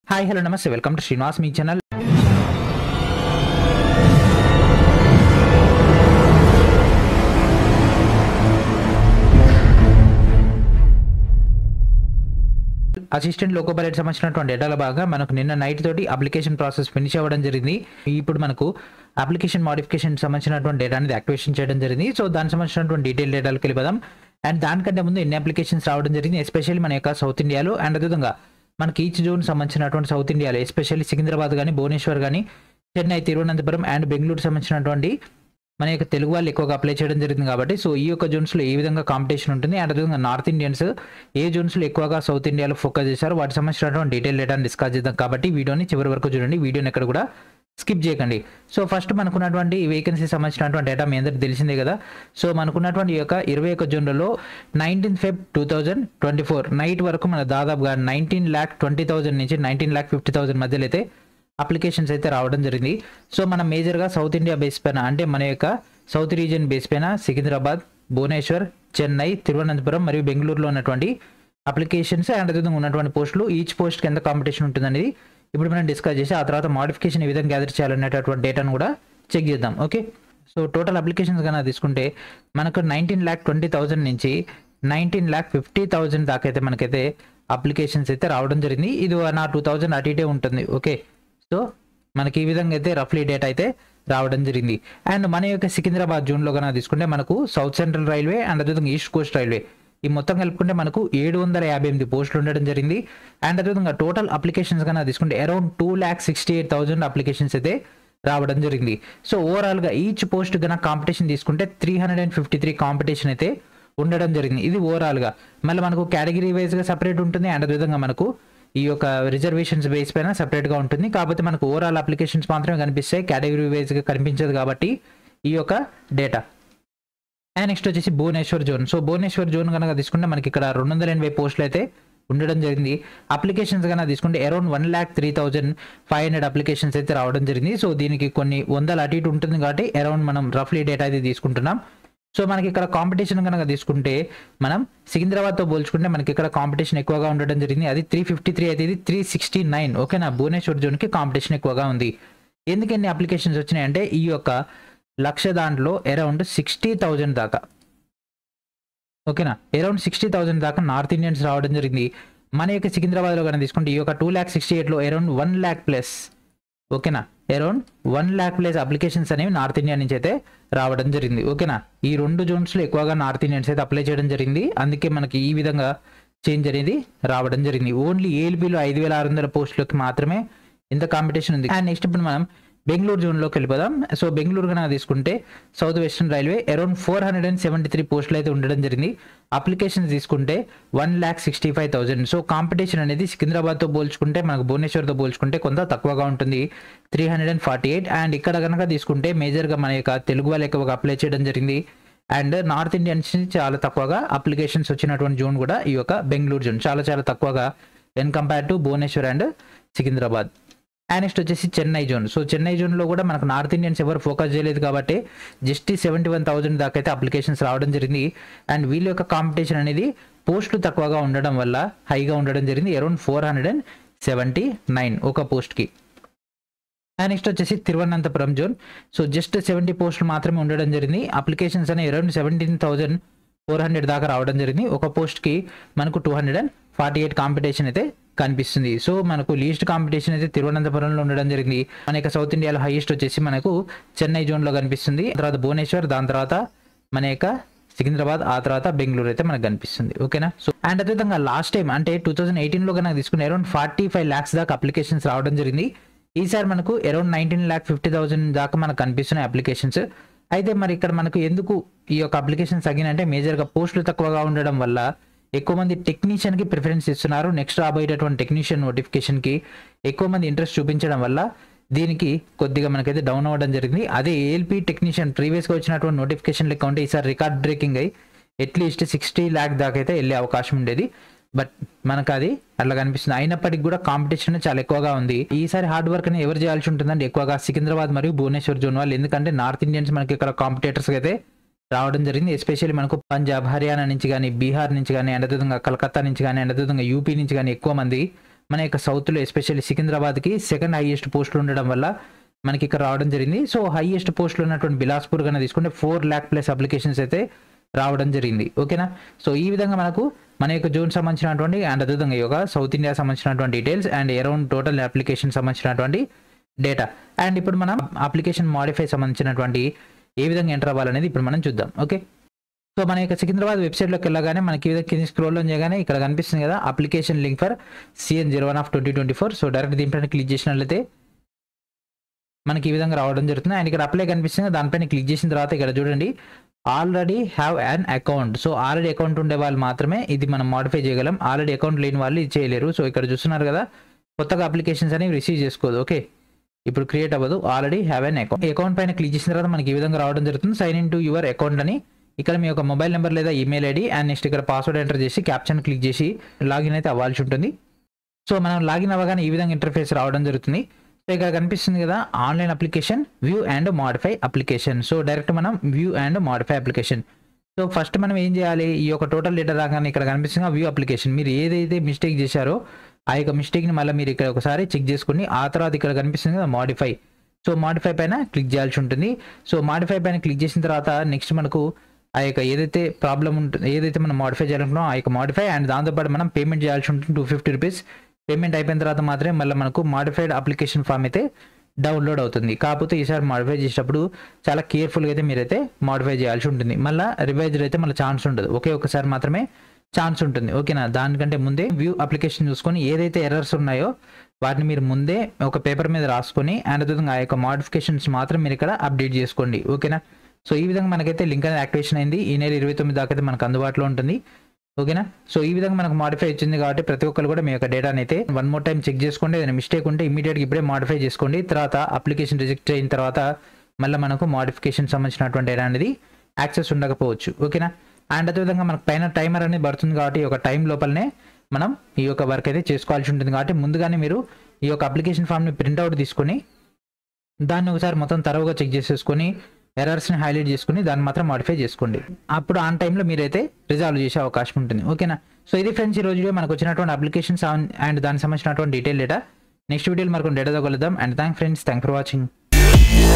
Hi hello నమస్తే welcome to Srinivas మీ channel. Assistant loco pilot సంబంధించినటువంటి డేటాల భాగంగా మనకు నిన్న నైట్ తోటి అప్లికేషన్ ప్రాసెస్ ఫినిష్ అవ్వడం జరిగింది. ఇప్పుడు మనకు అప్లికేషన్ మోడిఫికేషన్ సంబంధించినటువంటి డేటా అనేది యాక్టివేషన్ చేయడం జరిగింది. సో దానికి సంబంధించినటువంటి డీటెయిల్ డేటాలకు వెళ్ళిపోదాం. అండ్ దానికంటే ముందు ఎన్ని అప్లికేషన్స్ రావడం జరిగింది, ఎస్పెషల్లీ మన యొక్క సౌత్ ఇండియాలో అండ్ అదేవిధంగా మనకి ఈచ్ జోన్ సంబంధించినటువంటి సౌత్ ఇండియాలో ఎస్పెషల్లీ సికింద్రాబాద్ కానీ, భువనేశ్వర్ కానీ, చెన్నై, తిరువనంతపురం అండ్ బెంగళూరు సంబంధించినటువంటి మన యొక్క తెలుగు వాళ్ళు ఎక్కువగా అప్లై చేయడం జరిగింది. కాబట్టి సో ఈ యొక్క జోన్స్లో ఏ విధంగా కాంపిటీషన్ ఉంటుంది అండ్ అదేవిధంగా నార్త్ ఇండియన్స్ ఏ జోన్స్లో ఎక్కువగా సౌత్ ఇండియాలో ఫోకస్ చేశారు వాటి సంబంధించినటువంటి డీటెయిల్ డేటాను డిస్కస్ చేద్దాం. కాబట్టి వీడియోని చివరి వరకు చూడండి, వీడియోని ఎక్కడ కూడా స్కిప్ చేయకండి. సో ఫస్ట్ మనకున్నటువంటి వేకెన్సీ సంబంధించినటువంటి డేటా మీ అందరికి తెలిసిందే కదా. సో మనకున్నటువంటి ఈ యొక్క 21 జోన్లలో 19 Feb 2024 నైట్ వరకు మన దాదాపుగా 19,20,000 నుంచి 19,50,000 మధ్యలో అయితే అప్లికేషన్స్ అయితే రావడం జరిగింది. సో మనం మేజర్గా సౌత్ ఇండియా బేస్ పైన అంటే మన యొక్క సౌత్ రీజియన్ బేస్ పైన సికింద్రాబాద్, భువనేశ్వర్, చెన్నై, తిరువనంతపురం మరియు బెంగళూరులో ఉన్నటువంటి అప్లికేషన్స్ అండ్ అదేవిధంగా ఉన్నటువంటి పోస్టులు ఈచ్ పోస్ట్కి ఎంత కాంపిటీషన్ ఉంటుందనేది ఇప్పుడు మనం డిస్కస్ చేసి ఆ తర్వాత మోడిఫికేషన్ ఏ విధంగా గ్యాదర్ చేయాలనేటటువంటి డేటాను కూడా చెక్ చేద్దాం. ఓకే, సో టోటల్ అప్లికేషన్స్ కన్నా తీసుకుంటే మనకు 19,20,000 నుంచి 19,50,000 దాకా అయితే మనకైతే అప్లికేషన్స్ అయితే రావడం జరిగింది. ఇది నా 2,000 అటు ఇటే ఉంటుంది. ఓకే, సో మనకి ఈ విధంగా అయితే రఫ్లీ డేటా అయితే రావడం జరిగింది. అండ్ మన యొక్క సికింద్రాబాద్ జోన్లో కన్నా తీసుకుంటే మనకు సౌత్ సెంట్రల్ రైల్వే అండ్ అదేవిధంగా ఈస్ట్ కోస్ట్ రైల్వే ఈ మొత్తం కలుపుకుంటే మనకు 758 పోస్టులు ఉండడం జరిగింది. అండ్ అదేవిధంగా టోటల్ అప్లికేషన్స్ కన్నా తీసుకుంటే అరౌండ్ 2,68,000 అప్లికేషన్స్ అయితే రావడం జరిగింది. సో ఓవరాల్గా ఈచ్ పోస్ట్ కన్నా కాంపిటీషన్ తీసుకుంటే 353 కాంపిటీషన్ అయితే ఉండడం జరిగింది. ఇది ఓవరాల్గా. మళ్ళీ మనకు కేటగిరీ వైజ్గా సపరేట్ ఉంటుంది అండ్ అదేవిధంగా మనకు ఈ యొక్క రిజర్వేషన్స్ బేస్ పైన సపరేట్గా ఉంటుంది. కాకపోతే మనకు ఓవరాల్ అప్లికేషన్స్ మాత్రమే కనిపిస్తాయి, కేటగిరీ వైజ్గా కనిపించదు కాబట్టి ఈ యొక్క డేటా. అండ్ నెక్స్ట్ వచ్చేసి Bhubaneswar zone. So Bhubaneswar zone కనుక తీసుకుంటే మనకి ఇక్కడ 280 పోస్టులు అయితే ఉండడం జరిగింది. అప్లికేషన్స్ కనుక తీసుకుంటే అరౌండ్ 1,03,500 అప్లికేషన్స్ అయితే రావడం జరిగింది. సో దీనికి కొన్ని వందల అటు ఇటు ఉంటుంది కాబట్టి అరౌండ్ మనం రఫ్లీ డేటా అయితే తీసుకుంటున్నాం. సో మనకి ఇక్కడ కాంపిటీషన్ కనుక తీసుకుంటే మనం సికింద్రాబాద్తో పోల్చుకుంటే మనకి ఇక్కడ కాంపిటీషన్ ఎక్కువగా ఉండడం జరిగింది. అది 353 అయితే ఇది 369. ఓకేనా, భువనేశ్వర్ జోన్కి కాంపిటీషన్ ఎక్కువగా ఉంది. ఎందుకు ఎన్ని అప్లికేషన్స్ వచ్చినాయంటే ఈ యొక్క 1,00,000 దాంట్లో అరౌండ్ 60,000 దాకా, ఓకేనా, అరౌండ్ 60,000 దాకా నార్త్ ఇండియన్స్ రావడం జరిగింది. మన యొక్క సికింద్రాబాద్లో కనుక తీసుకుంటే ఈ యొక్క 2,68,000లో అరౌండ్ 1,00,000+, ఓకేనా, అరౌండ్ 1,00,000+ అప్లికేషన్స్ అనేవి నార్త్ ఇండియా నుంచి అయితే రావడం జరిగింది. ఓకేనా, ఈ రెండు జోన్స్లో ఎక్కువగా నార్త్ ఇండియన్స్ అయితే అప్లై చేయడం జరిగింది. అందుకే మనకి ఈ విధంగా చేంజ్ అనేది రావడం జరిగింది. ఓన్లీ ఏఎల్బీలో 5,600 పోస్టులకి మాత్రమే ఇంత కాంపిటీషన్ ఉంది. అండ్ నెక్స్ట్ ఇప్పుడు మనం బెంగళూరు జోన్లోకి వెళ్ళిపోదాం. సో బెంగళూరు కనుక తీసుకుంటే సౌత్ వెస్టర్న్ రైల్వే అరౌండ్ 473 పోస్టులు అయితే ఉండడం జరిగింది. అప్లికేషన్స్ తీసుకుంటే 1,65,000. సో కాంపిటీషన్ అనేది సికింద్రాబాద్తో పోల్చుకుంటే మనకు భువనేశ్వర్తో పోల్చుకుంటే కొంత తక్కువగా ఉంటుంది, 348. అండ్ ఇక్కడ కనుక తీసుకుంటే మేజర్గా మన యొక్క తెలుగు వాళ్ళు ఎక్కువగా అప్లై చేయడం జరిగింది. అండ్ నార్త్ ఇండియన్స్ చాలా తక్కువగా అప్లికేషన్స్ వచ్చినటువంటి జోన్ కూడా ఈ యొక్క బెంగళూరు జోన్, చాలా చాలా తక్కువగా when compare to Bhubaneswar and Secunderabad. And next వచ్చేసి చెన్నై జోన్. సో చెన్నై జోన్లో కూడా మనకు నార్త్ ఇండియన్స్ ఎవరు ఫోకస్ చేయలేదు కాబట్టి జస్ట్ 71,000 దాకా అయితే అప్లికేషన్స్ రావడం జరిగింది. అండ్ వీళ్ళ యొక్క కాంపిటీషన్ అనేది పోస్టులు తక్కువగా ఉండడం వల్ల హైగా ఉండడం జరిగింది, అరౌండ్ 479 ఒక పోస్ట్కి. అండ్ నెక్స్ట్ వచ్చేసి తిరువనంతపురం జోన్. సో జస్ట్ 70 పోస్టులు మాత్రమే ఉండడం జరిగింది. అప్లికేషన్స్ అనేవి అరౌండ్ 17,400 దాకా రావడం జరిగింది. ఒక పోస్ట్కి మనకు 248 కాంపిటీషన్ అయితే కనిపిస్తుంది. సో మనకు లీస్ట్ కాంపిటీషన్ అయితే తిరువనంతపురంలో ఉండడం జరిగింది. మన యొక్క సౌత్ ఇండియాలో హైయెస్ట్ వచ్చేసి మనకు చెన్నై జోన్లో కనిపిస్తుంది, తర్వాత భువనేశ్వర్, దాని తర్వాత మన యొక్క సికింద్రాబాద్, ఆ తర్వాత బెంగళూరు అయితే మనకు కనిపిస్తుంది. ఓకేనా, సో అండ్ అదేవిధంగా లాస్ట్ టైం అంటే 2018లో కనుక తీసుకుని అరౌండ్ 45 lakhs దాకా అప్లికేషన్స్ రావడం జరిగింది. ఈసారి మనకు అరౌండ్ 19,50,000 దాకా మనకు కనిపిస్తున్నాయి అప్లికేషన్స్. అయితే మరి ఇక్కడ మనకు ఎందుకు ఈ యొక్క అప్లికేషన్స్ తగ్గినంటే మేజర్గా పోస్టులు తక్కువగా ఉండడం వల్ల ఎక్కువ మంది టెక్నీషియన్కి ప్రిఫరెన్స్ ఇస్తున్నారు. నెక్స్ట్ రాబోయేటటువంటి టెక్నీషియన్ నోటిఫికేషన్కి ఎక్కువ మంది ఇంట్రెస్ట్ చూపించడం వల్ల దీనికి కొద్దిగా మనకైతే డౌన్ అవ్వడం జరిగింది. అదే ఏఎల్పీ టెక్నీషియన్ ప్రీవియస్గా వచ్చినటువంటి నోటిఫికేషన్ లెక్క ఉంటే ఈసారి రికార్డ్ బ్రేకింగ్ అయ్యి అట్లీస్ట్ 60 lakh దాకా అయితే వెళ్ళే అవకాశం ఉండేది. బట్ మనకు అది అట్లా కనిపిస్తుంది. అయినప్పటికీ కూడా కాంపిటీషన్ చాలా ఎక్కువగా ఉంది. ఈసారి హార్డ్ వర్క్ అనేది ఎవరు చేయాల్సి ఉంటుందంటే ఎక్కువగా సికింద్రాబాద్ మరియు భువనేశ్వర్ జోన్ వాళ్ళు, ఎందుకంటే నార్త్ ఇండియన్స్ మనకి ఇక్కడ కాంపిటేటర్స్ అయితే రావడం జరిగింది. ఎస్పెషల్లీ మనకు పంజాబ్, హర్యానా నుంచి కానీ, బీహార్ నుంచి కానీ, అండ్ అదేవిధంగా కలకత్తా నుంచి కానీ, అండ్ అదేవిధంగా యూపీ నుంచి కానీ ఎక్కువ మంది మన యొక్క సౌత్లో ఎస్పెషల్లీ సికింద్రాబాద్కి సెకండ్ హైయెస్ట్ పోస్టులు ఉండడం వల్ల మనకి ఇక్కడ రావడం జరిగింది. సో హైయెస్ట్ పోస్టులు ఉన్నటువంటి బిలాస్పూర్ కన్నా తీసుకుంటే 4 lakh ప్లస్ అప్లికేషన్స్ అయితే రావడం జరిగింది. ఓకేనా. సో ఈ విధంగా మనకు మన యొక్క జోన్ సంబంధించినటువంటి అండ్ అదేవిధంగా ఈ యొక్క సౌత్ ఇండియా సంబంధించినటువంటి details and around total application సంబంధించినటువంటి డేటా. అండ్ ఇప్పుడు మనం అప్లికేషన్ మాడిఫై సంబంధించినటువంటి ఏ విధంగా ఎంటర్ అవ్వాలనేది ఇప్పుడు మనం చూద్దాం. ఓకే. సో మన యొక్క సికింద్రాబాద్ వెబ్సైట్లోకి వెళ్ళగానే మనకి ఈ విధంగా కింద స్క్రోల్ డౌన్ చేయగానే ఇక్కడ కనిపిస్తుంది కదా application link for CN01/2024. So direct దీనిపైన క్లిక్ చేసినట్లయితే మనకి ఈ విధంగా రావడం జరుగుతుంది. అండ్ ఇక్కడ అప్లై కనిపిస్తుంది, దానిపైన క్లిక్ చేసిన తర్వాత ఇక్కడ చూడండి already have an account. So already account ఉండే వాళ్ళు మాత్రమే ఇది మనం మాడిఫై చేయగలం. ఆల్రెడీ అకౌంట్ లేని వాళ్ళు ఇది చేయలేరు. సో ఇక్కడ చూస్తున్నారు కదా కొత్తగా అప్లికేషన్స్ అనేవి రిసీవ్ చేసుకోదు. ఓకే, ఇప్పుడు క్రియేట్ అవ్వదు. Already have an account. Account పైన క్లిక్ చేసిన తర్వాత మనకి ఈ విధంగా రావడం జరుగుతుంది. Sign in to your account అని ఇక్కడ మీ యొక్క మొబైల్ నెంబర్ లేదా ఈమెయిల్ ఐడి అండ్ నెక్స్ట్ ఇక్కడ పాస్వర్డ్ ఎంటర్ చేసి క్యాప్షన్ క్లిక్ చేసి లాగిన్ అయితే అవ్వాల్సి ఉంటుంది. సో మనం లాగిన్ అవ్వగానే ఈ విధంగా ఇంటర్ఫేస్ రావడం జరుగుతుంది. సో ఇక్కడ కనిపిస్తుంది కదా online application view and modify application. So direct మనం view and modify application. So first మనం ఏం చేయాలి, ఈ యొక్క టోటల్ డేటా రాగానే ఇక్కడ కనిపిస్తుంది వ్యూ అప్లికేషన్. మీరు ఏదైతే మిస్టేక్ చేశారో ఆ యొక్క మిస్టేక్ని మళ్ళీ మీరు ఇక్కడ ఒకసారి చెక్ చేసుకుని ఆ తర్వాత ఇక్కడ కనిపిస్తుంది కదా మాడిఫై. సో మాడిఫై పైన క్లిక్ చేయాల్సి ఉంటుంది. సో మాడిఫై పైన క్లిక్ చేసిన తర్వాత నెక్స్ట్ మనకు ఆ యొక్క ఏదైతే ప్రాబ్లం ఉంటుంది, ఏదైతే మనం మాడిఫై చేయాలనుకున్నామో ఆ యొక్క మాడిఫై అండ్ దాంతోపాటు మనం పేమెంట్ చేయాల్సి ఉంటుంది 250 రూపీస్. పేమెంట్ అయిపోయిన తర్వాత మాత్రమే మళ్ళీ మనకు మాడిఫైడ్ అప్లికేషన్ ఫామ్ అయితే డౌన్లోడ్ అవుతుంది. కాకపోతే ఈసారి మాడిఫై చేసేటప్పుడు చాలా కేర్ఫుల్గా అయితే మీరైతే మాడిఫై చేయాల్సి ఉంటుంది. మళ్ళీ రివైజ్డ్ అయితే మళ్ళీ ఛాన్స్ ఉండదు, ఒకే ఒకసారి మాత్రమే ఛాన్స్ ఉంటుంది. ఓకేనా. దానికంటే ముందే వ్యూ అప్లికేషన్ చూసుకొని ఏదైతే ఎర్రర్స్ ఉన్నాయో వాటిని మీరు ముందే ఒక పేపర్ మీద రాసుకొని అండ్ అదేవిధంగా ఆ యొక్క మాడిఫికేషన్స్ మాత్రం మీరు ఇక్కడ అప్డేట్ చేసుకోండి. ఓకేనా. సో ఈ విధంగా మనకైతే లింక్ అనేది యాక్టివేషన్ అయింది. ఈ నెల 29 దాకా అయితే మనకు అందుబాటులో ఉంటుంది. ఓకేనా. సో ఈ విధంగా మనకు మాడిఫై వచ్చింది కాబట్టి ప్రతి ఒక్కరు కూడా మీ యొక్క డేటాని అయితే వన్ మోర్ టైం చెక్ చేసుకోండి. ఏదైనా మిస్టేక్ ఉంటే ఇమీడియట్గా ఇప్పుడే మాడిఫై చేసుకోండి. తర్వాత అప్లికేషన్ రిజెక్ట్ అయిన తర్వాత మళ్ళీ మనకు మాడిఫికేషన్ సంబంధించినటువంటి డేటా అనేది యాక్సెస్ ఉండకపోవచ్చు. ఓకేనా. అండ్ అదేవిధంగా మనకు పైన టైమర్ అనేది పడుతుంది కాబట్టి ఈ యొక్క టైం లోపలనే మనం ఈ యొక్క వర్క్ అయితే చేసుకోవాల్సి ఉంటుంది. కాబట్టి ముందుగానే మీరు ఈ యొక్క అప్లికేషన్ ఫామ్ని ప్రింట్అవుట్ తీసుకొని దాన్ని ఒకసారి మొత్తం తరవుగా చెక్ చేసేసుకొని ఎర్రర్స్ని హైలైట్ చేసుకుని దాన్ని మాత్రం మాడిఫై చేసుకోండి. అప్పుడు ఆన్ టైంలో మీరైతే రిజాల్వ్ చేసే అవకాశం ఉంటుంది. ఓకేనా. సో ఇది ఫ్రెండ్స్ ఈ రోజు మనకు వచ్చినటువంటి అప్లికేషన్స్ అండ్ దానికి సంబంధించినటువంటి డీటెయిల్ డేటా. నెక్స్ట్ వీడియోలో మనకు డేటాతో కలుద్దాం. And thank for watching.